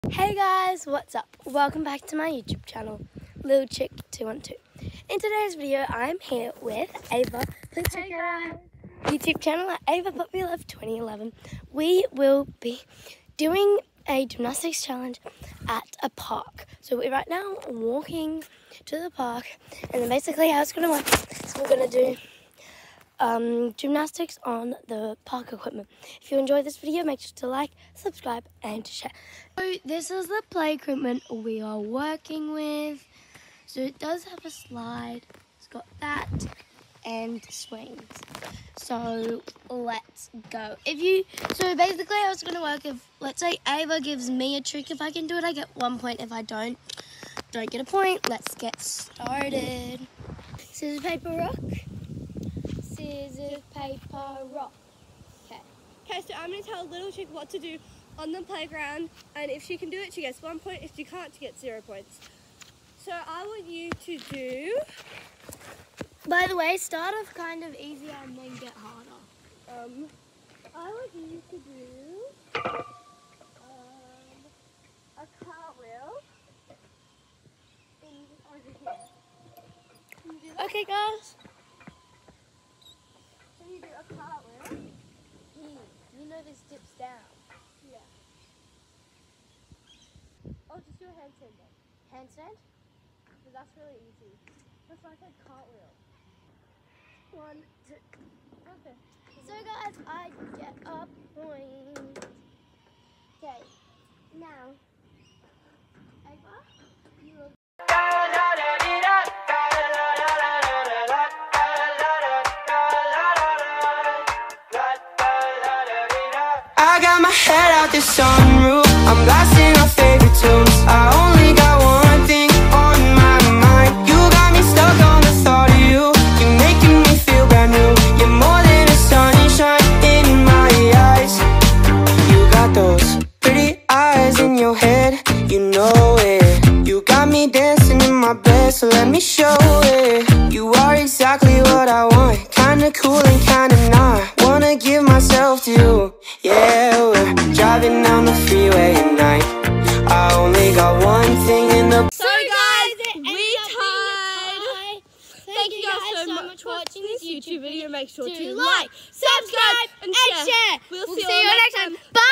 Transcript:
Hey guys, what's up? Welcome back to my YouTube channel, Little Chick 212. In today's video, I'm here with Ava. Please check out our YouTube channel at Ava Puppy Love 2011. We will be doing a gymnastics challenge at a park. So we're right now walking to the park, and then basically how it's going to work is we're going to do gymnastics on the park equipment. If you enjoyed this video, make sure to like, subscribe, and share. So this is the play equipment we are working with. So it does have a slide. It's got that and swings. So let's go. So basically how it's gonna work, if let's say Ava gives me a trick, if I can do it, I get 1 point. If I don't get a point. Let's get started. Scissors, paper, rock. Scissors, paper, rock. Okay, so I'm going to tell Little Chick what to do on the playground, and if she can do it, she gets 1 point. If she can't, she gets 0 points. So I want you to do... By the way, start off kind of easier and then get harder. I want you to do a cartwheel over here. Can you do that? Okay, guys. So you do a cartwheel. You know this dips down. Yeah. Oh, just do a handstand then. Handstand? But that's really easy. That's like a cartwheel. 1, 2. Okay. So guys, I get a point. Okay, now, Ava, you will... I got my head out the sunroof, I'm blasting our favorite tunes. I only got one thing on my mind. You got me stuck on the thought of you. You're making me feel brand new. You're more than a sunshine in my eyes. You got those pretty eyes in your head, you know it. You got me dancing in my bed, so let me show it. You are exactly what I want, kinda cool and kinda not. Wanna give myself to you. Yeah, we're driving down the freeway at night. I only got one thing in the... Sorry guys, we tied. Thank you guys so much for watching this YouTube video. Make sure to like, subscribe, and share. We'll see you next time. Bye!